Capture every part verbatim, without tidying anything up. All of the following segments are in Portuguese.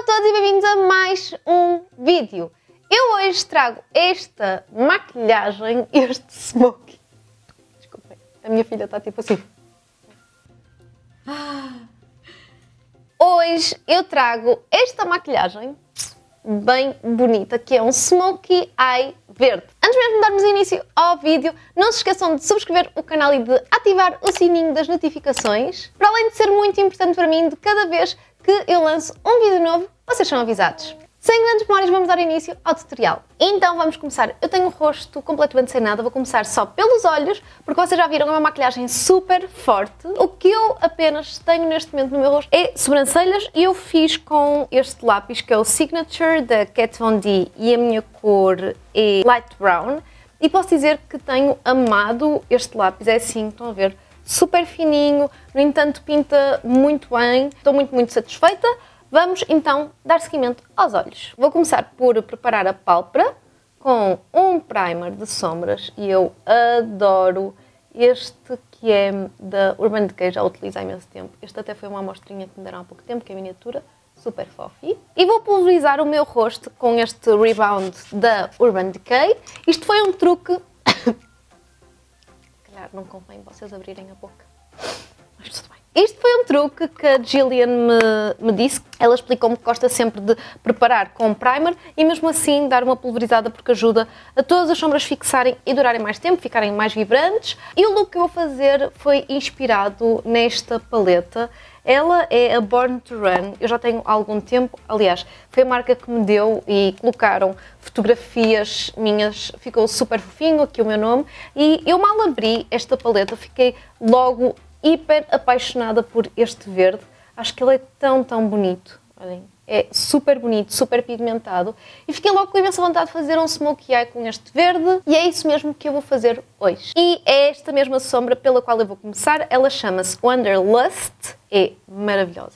Olá a todos e bem-vindos a mais um vídeo. Eu hoje trago esta maquilhagem, este smoky. Desculpem, a minha filha está tipo assim. Hoje eu trago esta maquilhagem bem bonita, que é um smoky eye verde. Antes mesmo de darmos início ao vídeo, não se esqueçam de subscrever o canal e de ativar o sininho das notificações, para além de ser muito importante para mim, de cada vez que eu lanço um vídeo novo, vocês são avisados. Sem grandes memórias, vamos dar início ao tutorial. Então vamos começar. Eu tenho o rosto completamente sem nada, vou começar só pelos olhos, porque vocês já viram, é uma maquilhagem super forte. O que eu apenas tenho neste momento no meu rosto é sobrancelhas, e eu fiz com este lápis, que é o Signature da Kat Von D, e a minha cor é Light Brown. E posso dizer que tenho amado este lápis, é assim, estão a ver? Super fininho, no entanto pinta muito bem, estou muito, muito satisfeita. Vamos então dar seguimento aos olhos. Vou começar por preparar a pálpebra com um primer de sombras, e eu adoro este, que é da Urban Decay, já o utilizo há imenso tempo. Este até foi uma amostrinha que me deram há pouco tempo, que é miniatura, super fofi. E vou pulverizar o meu rosto com este Rebound da Urban Decay. Isto foi um truque... Claro, não convém vocês abrirem a boca, mas tudo bem. Isto foi um truque que a Gillian me, me disse. Ela explicou-me que gosta sempre de preparar com primer e mesmo assim dar uma pulverizada, porque ajuda a todas as sombras fixarem e durarem mais tempo, ficarem mais vibrantes. E o look que eu vou fazer foi inspirado nesta paleta. Ela é a Born to Run, eu já tenho há algum tempo, aliás, foi a marca que me deu e colocaram fotografias minhas, ficou super fofinho, aqui o meu nome, e eu mal abri esta paleta, fiquei logo hiper apaixonada por este verde. Acho que ele é tão, tão bonito, olhem, é super bonito, super pigmentado, e fiquei logo com imensa vontade de fazer um smoky eye com este verde, e é isso mesmo que eu vou fazer hoje. E é esta mesma sombra pela qual eu vou começar, ela chama-se Wanderlust, é maravilhosa.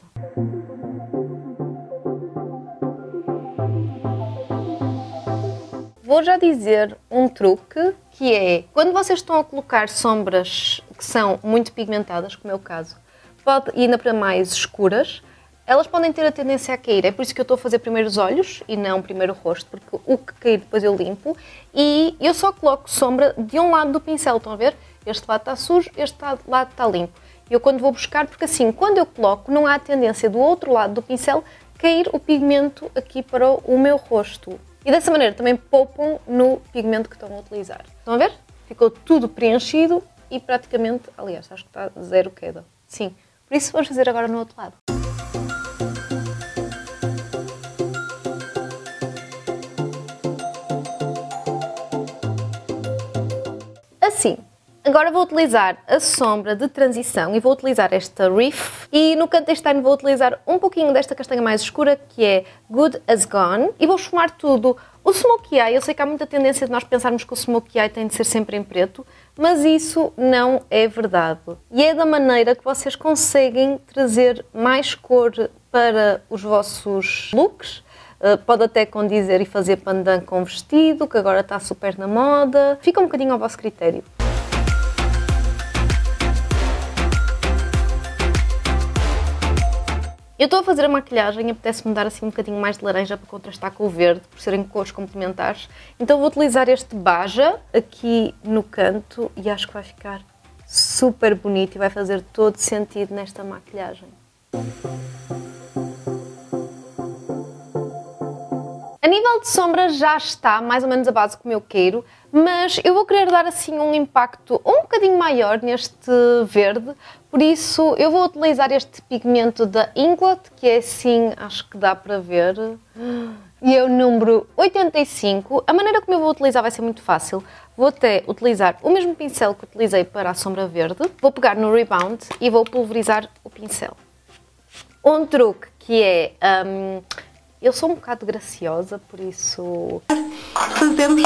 Vou já dizer um truque, que é, quando vocês estão a colocar sombras que são muito pigmentadas, como é o caso, pode, e ainda para mais escuras, elas podem ter a tendência a cair. É por isso que eu estou a fazer primeiro os olhos e não primeiro o rosto, porque o que cair depois eu limpo, e eu só coloco sombra de um lado do pincel, estão a ver? Este lado está sujo, este lado está limpo. Eu quando vou buscar, porque assim, quando eu coloco, não há a tendência do outro lado do pincel cair o pigmento aqui para o meu rosto. E dessa maneira também poupam no pigmento que estão a utilizar. Estão a ver? Ficou tudo preenchido e praticamente, aliás, acho que está zero queda. Sim, por isso vamos fazer agora no outro lado. Assim. Agora vou utilizar a sombra de transição e vou utilizar esta Riff, e no canto deste ano vou utilizar um pouquinho desta castanha mais escura, que é Good As Gone, e vou esfumar tudo. O smoky eye, eu sei que há muita tendência de nós pensarmos que o smoky eye tem de ser sempre em preto, mas isso não é verdade. E é da maneira que vocês conseguem trazer mais cor para os vossos looks. Uh, pode até condizer e fazer pandan com vestido, que agora está super na moda. Fica um bocadinho ao vosso critério. Eu estou a fazer a maquilhagem e apetece-me dar assim um bocadinho mais de laranja para contrastar com o verde, por serem cores complementares. Então vou utilizar este Baja aqui no canto e acho que vai ficar super bonito e vai fazer todo sentido nesta maquilhagem. A nível de sombra já está mais ou menos a base como eu quero, mas eu vou querer dar assim um impacto um bocadinho maior neste verde, por isso eu vou utilizar este pigmento da Inglot, que é assim, acho que dá para ver, e é o número oitenta e cinco. A maneira como eu vou utilizar vai ser muito fácil. Vou até utilizar o mesmo pincel que utilizei para a sombra verde, vou pegar no Rebound e vou pulverizar o pincel. Um truque que é... Um, eu sou um bocado graciosa, por isso... Fazemos...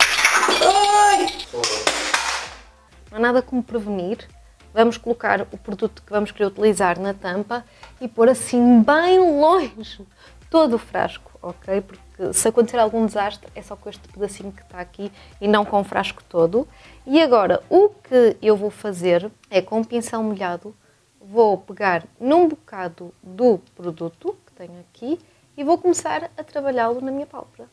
Não há nada como prevenir. Vamos colocar o produto que vamos querer utilizar na tampa e pôr assim bem longe todo o frasco, ok? Porque se acontecer algum desastre é só com este pedacinho que está aqui e não com o frasco todo. E agora o que eu vou fazer é, com um pincel molhado, vou pegar num bocado do produto que tenho aqui e vou começar a trabalhá-lo na minha pálpebra.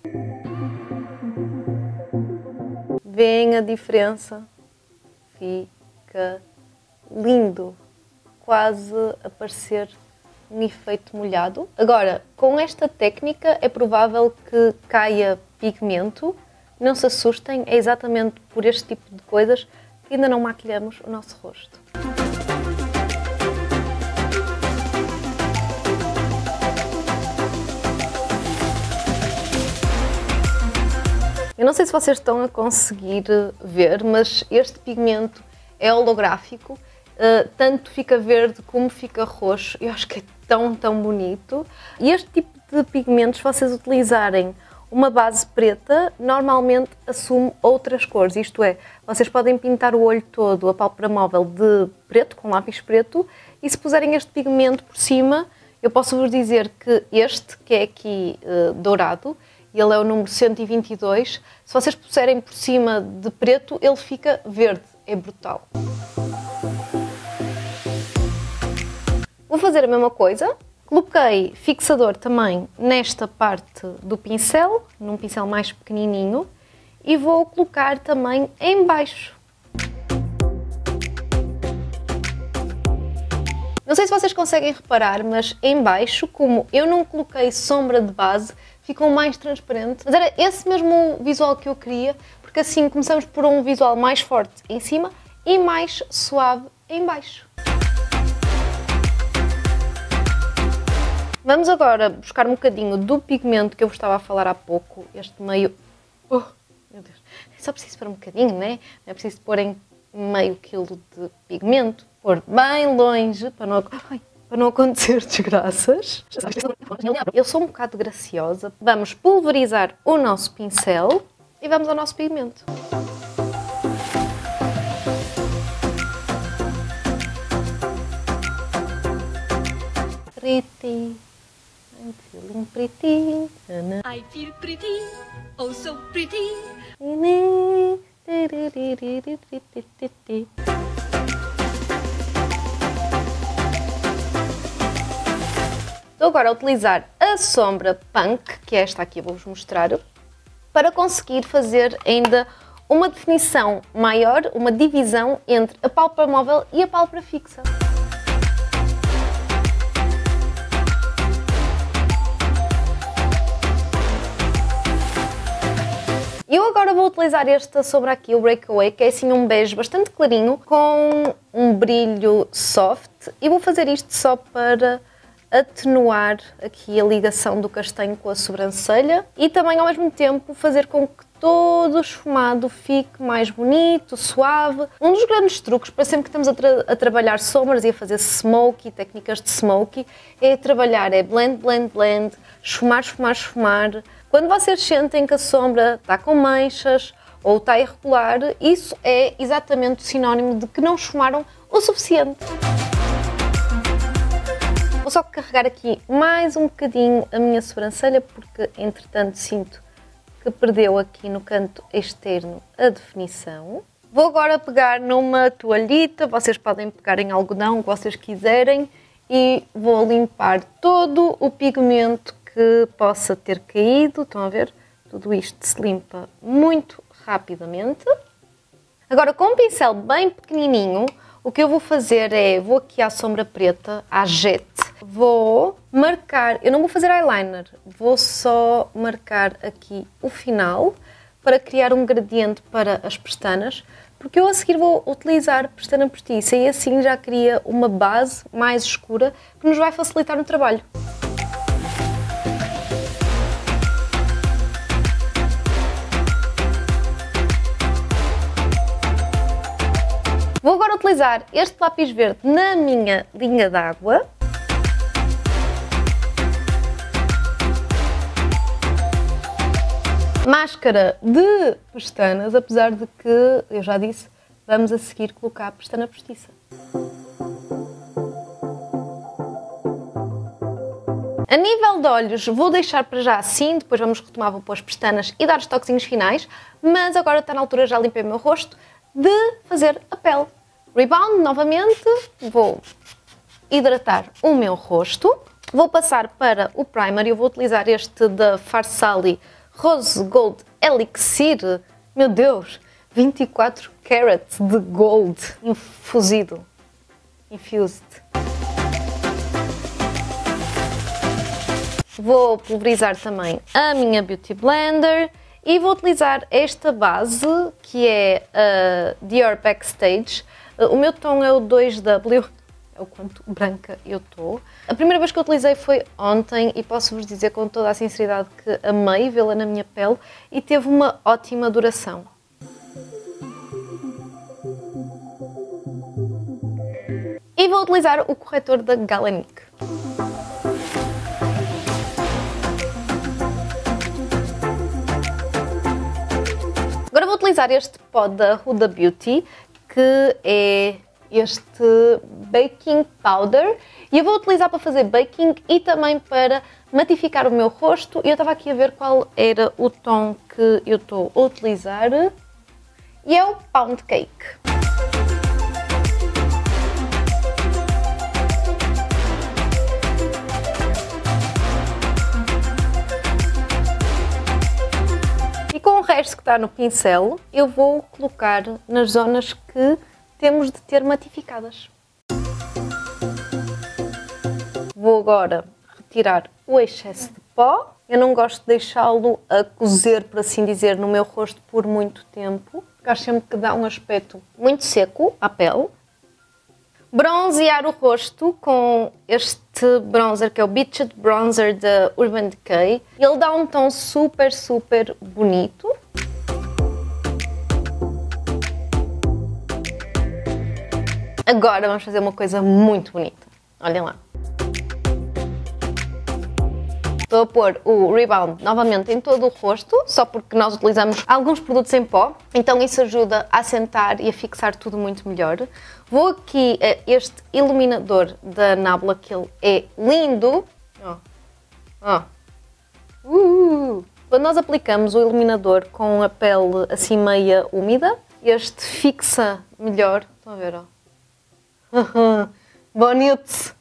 Vêem a diferença? Fica lindo, quase a parecer um efeito molhado. Agora, com esta técnica é provável que caia pigmento. Não se assustem, é exatamente por este tipo de coisas que ainda não maquilhamos o nosso rosto. Eu não sei se vocês estão a conseguir ver, mas este pigmento é holográfico, uh, tanto fica verde como fica roxo. Eu acho que é tão, tão bonito. E este tipo de pigmentos, se vocês utilizarem uma base preta, normalmente assume outras cores, isto é, vocês podem pintar o olho todo, a pálpebra móvel de preto, com lápis preto, e se puserem este pigmento por cima, eu posso vos dizer que este, que é aqui uh, dourado, ele é o número cento e vinte e dois, se vocês puserem por cima de preto, ele fica verde, é brutal. Vou fazer a mesma coisa. Coloquei fixador também nesta parte do pincel, num pincel mais pequenininho, e vou colocar também em baixo. Não sei se vocês conseguem reparar, mas em baixo, como eu não coloquei sombra de base, ficou mais transparente. Mas era esse mesmo visual que eu queria, porque assim começamos por um visual mais forte em cima e mais suave em baixo. Vamos agora buscar um bocadinho do pigmento que eu vos estava a falar há pouco, este meio... Oh, meu Deus, só preciso pôr um bocadinho, não é? Não é preciso pôr em meio quilo de pigmento, pôr bem longe para não, ai, para não acontecer desgraças. Eu sou um bocado graciosa. Vamos pulverizar o nosso pincel e vamos ao nosso pigmento. Pretty. I'm feeling pretty. I feel pretty, oh so pretty. Estou agora a utilizar a sombra Punk, que é esta aqui, eu vou-vos mostrar, para conseguir fazer ainda uma definição maior, uma divisão entre a pálpebra móvel e a pálpebra fixa. Eu agora vou utilizar esta sombra aqui, o Breakaway, que é assim um bege bastante clarinho, com um brilho soft, e vou fazer isto só para atenuar aqui a ligação do castanho com a sobrancelha e também ao mesmo tempo fazer com que todo o esfumado fique mais bonito, suave. Um dos grandes truques para sempre que estamos a, tra a trabalhar sombras e a fazer smoky, técnicas de smoky, é trabalhar, é blend, blend, blend, esfumar, esfumar, esfumar. Quando vocês sentem que a sombra está com manchas ou está irregular, isso é exatamente o sinónimo de que não esfumaram o suficiente. Vou só carregar aqui mais um bocadinho a minha sobrancelha, porque entretanto sinto que perdeu aqui no canto externo a definição. Vou agora pegar numa toalhita, vocês podem pegar em algodão, o que vocês quiserem, e vou limpar todo o pigmento que possa ter caído. Estão a ver? Tudo isto se limpa muito rapidamente. Agora, com um pincel bem pequenininho, o que eu vou fazer é, vou aqui à sombra preta, à jet, vou marcar, eu não vou fazer eyeliner, vou só marcar aqui o final para criar um gradiente para as pestanas, porque eu a seguir vou utilizar pestana postiça e assim já cria uma base mais escura que nos vai facilitar no trabalho. Vou agora utilizar este lápis verde na minha linha d'água. Máscara de pestanas, apesar de que, eu já disse, vamos a seguir colocar a pestana postiça. A nível de olhos, vou deixar para já assim, depois vamos retomar, vou pôr as pestanas e dar os toquezinhos finais, mas agora está na altura, já limpei o meu rosto, de fazer a pele. Rebound, novamente, vou hidratar o meu rosto. Vou passar para o primer e eu vou utilizar este da Farsali Rose Gold Elixir. Meu Deus, vinte e quatro carats de gold infusido. Infused. Vou pulverizar também a minha Beauty Blender e vou utilizar esta base que é a Dior Backstage. O meu tom é o dois W, é o quanto branca eu estou. A primeira vez que eu utilizei foi ontem e posso-vos dizer com toda a sinceridade que amei vê-la na minha pele e teve uma ótima duração. E vou utilizar o corretor da Galenic. Agora vou utilizar este pó da Huda Beauty, que é este baking powder, e eu vou utilizar para fazer baking e também para matificar o meu rosto. E eu estava aqui a ver qual era o tom que eu estou a utilizar, e é o Pound Cake. Com o resto que está no pincel, eu vou colocar nas zonas que temos de ter matificadas. Vou agora retirar o excesso de pó. Eu não gosto de deixá-lo a cozer, por assim dizer, no meu rosto por muito tempo, porque acho sempre que dá um aspecto muito seco à pele. Bronzear o rosto com este bronzer que é o Beached Bronzer da Urban Decay. Ele dá um tom super, super bonito. Agora vamos fazer uma coisa muito bonita. Olhem lá. Estou a pôr o Rebound novamente em todo o rosto, só porque nós utilizamos alguns produtos em pó, então isso ajuda a assentar e a fixar tudo muito melhor. Vou aqui a este iluminador da Nabla, que ele é lindo. Oh. Oh. Uh. Quando nós aplicamos o iluminador com a pele assim meia úmida, este fixa melhor. Estão a ver, ó. Bonito!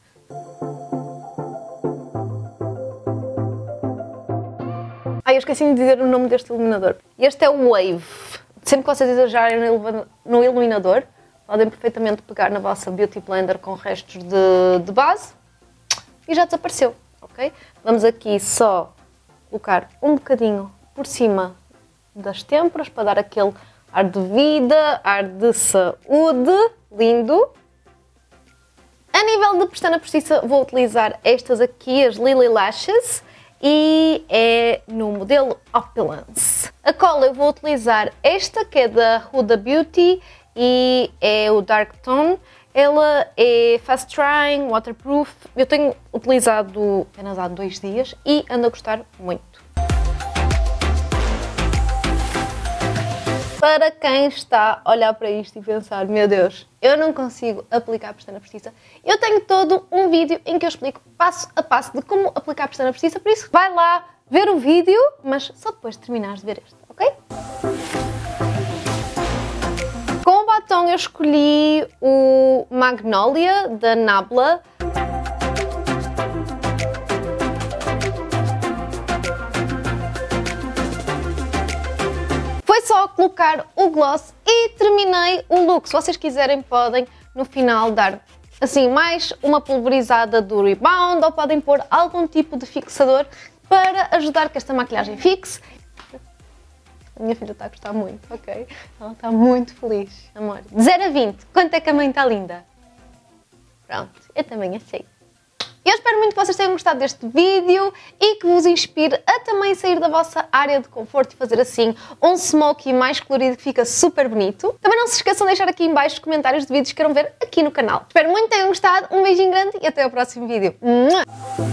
Ah, eu esqueci de dizer o nome deste iluminador. Este é o Wave. Sempre que vocês exagerarem no iluminador, podem perfeitamente pegar na vossa Beauty Blender com restos de, de base e já desapareceu, ok? Vamos aqui só colocar um bocadinho por cima das têmporas para dar aquele ar de vida, ar de saúde, lindo. A nível de pestana postiça vou utilizar estas aqui, as Lily Lashes, e é no modelo Opulence. A cola eu vou utilizar esta que é da Huda Beauty e é o Dark Tone. Ela é fast drying, waterproof. Eu tenho utilizado apenas há dois dias e ando a gostar muito. Para quem está a olhar para isto e pensar, meu Deus, eu não consigo aplicar pestana postiça, eu tenho todo um vídeo em que eu explico passo a passo de como aplicar pestana postiça, por isso vai lá ver o vídeo, mas só depois de terminares de ver este, ok? Com o batom eu escolhi o Magnolia da Nabla. Foi só colocar o gloss e terminei o look. Se vocês quiserem podem no final dar assim mais uma pulverizada do Rebound ou podem pôr algum tipo de fixador para ajudar que esta maquilhagem fixe. A minha filha está a gostar muito, ok? Ela está muito feliz, amor. De zero a vinte, quanto é que a mãe está linda? Pronto, eu também achei. Eu espero muito que vocês tenham gostado deste vídeo e que vos inspire a também sair da vossa área de conforto e fazer assim um smoky mais colorido que fica super bonito. Também não se esqueçam de deixar aqui em baixo os comentários de vídeos que queiram ver aqui no canal. Espero muito que tenham gostado, um beijinho grande e até ao próximo vídeo.